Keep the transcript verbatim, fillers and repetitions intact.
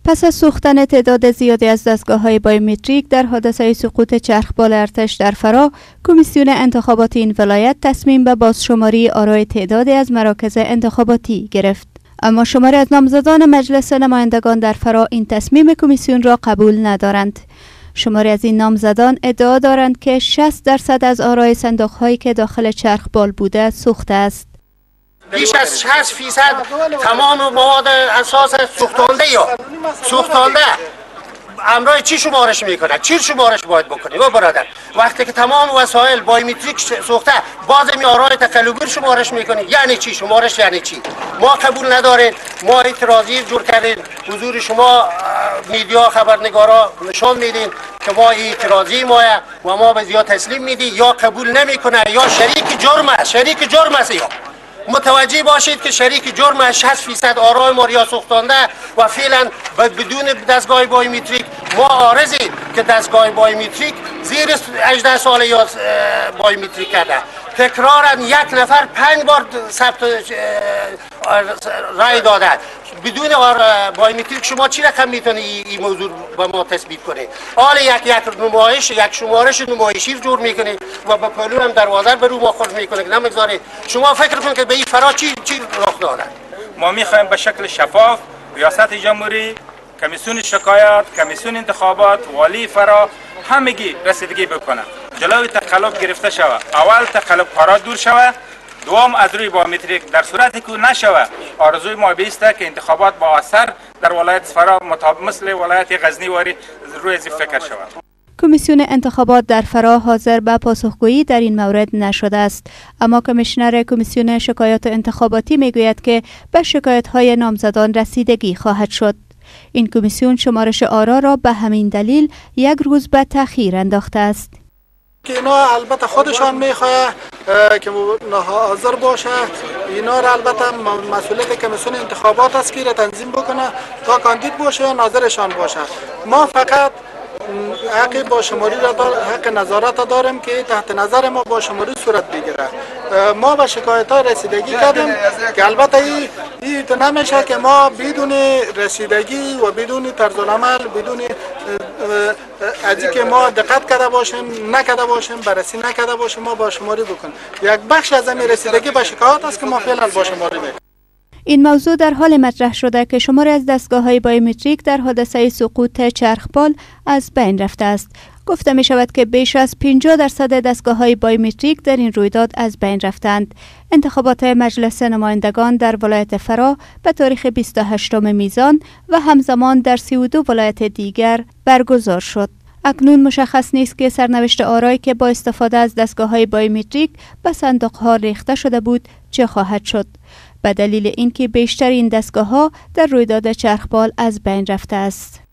پس از سوختن تعداد زیادی از دستگاه‌های بایومتریک در حادثه سقوط چرخبال ارتش در فرا، کمیسیون انتخاباتی این ولایت تصمیم به بازشماری آرای تعدادی از مراکز انتخاباتی گرفت. اما شماری از نامزدان مجلس نمایندگان در فرا این تصمیم کمیسیون را قبول ندارند. شماری از این نامزدان ادعا دارند که شصت درصد از آرای صندوق‌هایی که داخل چرخبال بوده سوخته است. بیش از شصت فیصد تمام مواد اساس سوختانده یا سوختانده امرای چی شمارش میکنه؟ چی شمارش باید بکنیم و برادر؟ وقتی که تمام وسایل بایومتریک سوخته باز می آرای تقلبی شمارش میکنیم، یعنی چی شمارش؟ یعنی چی؟ ما قبول نداریم. ما اعتراضی جور کردیم، حضور شما میدیا خبرنگارا نشان میدین که ما اعتراضی مایه و ما به زیاد تسلیم میدی، یا قبول نمیکنه یا شریک جرم است. شریک جرم است. یا متوجه باشید که شریک جرم شصت فیصد آرای ما یا سوختانده و فعلا بدون دستگاه بایومتریک ما عارضیم که دستگاه بایومتریک زیر هجده سال یا بایومتریک کرده. تکرارا یک نفر پنج بار ثبت رای داده. بدون بایومتریک شما چی رقم میتونی این موضوع به ما تثبیت کنه؟ حالا یک یک نمایش یک شمارش نمایشی جور میکنه و با پلو هم دروازه به رو ما خورد میکنه که نمیگذاره. شما فکر کنید که به این فرا چی چی رخ داده؟ ما میخوایم به شکل شفاف ریاست جمهوری، کمیسیون شکایات، کمیسیون انتخابات، والی فرا همگی رسیدگی بکنه. جلوی تقلب گرفته شود. اول تقلب کارا دور شود، دوم از روی بایومتریک. در صورتی که نشود آرزوی ما بیسته که انتخابات با اثر در ولایت فرا مطابق مثل ولایت غزنی واری روی از فکر شود. کمیسیون انتخابات در فرا حاضر به پاسخگویی در این مورد نشده است، اما کمیشنر کمیسیون شکایات انتخاباتی میگوید که به شکایت‌های نامزدان رسیدگی خواهد شد. این کمیسیون شمارش آرا را به همین دلیل یک روز به تأخیر انداخته است. که اینا البته خودشان میخواه که حاضر باشه. اینا را البته مسئولیت کمیسیون انتخابات است که را تنظیم بکنه تا کاندید باشه یا ناظرشان باشه. ما فقط حق با شماری را دار، حق نظارت داریم که تحت نظر ما با شماری صورت بگیره. ما به شکایت ها رسیدگی کردیم که البته این این نمیشه که ما بدون رسیدگی و بدون طرز العمل بدون از اینکه ما دقت کرده باشیم نکرده باشیم بررسی نکرده باشیم ما با شماری بکنیم. یک بخش از این رسیدگی به شکایات است که ما فعلا با شماری میکنیم. این موضوع در حال مطرح شده که شماری از دستگاه‌های بایومتریک در حادثه سقوط چرخبال از بین رفته است. گفته می شود که بیش از پنجاه درصد دستگاه‌های بایومتریک در این رویداد از بین رفتند. انتخابات مجلس نمایندگان در ولایت فرا به تاریخ بیست و هشتم میزان و همزمان در سی و دو ولایت دیگر برگزار شد. اکنون مشخص نیست که سرنوشت آرایی که با استفاده از دستگاه‌های بایومتریک به صندوق‌ها ریخته شده بود چه خواهد شد، به دلیل اینکه بیشتر این دستگاه‌ها در رویداد چرخبال از بین رفته است.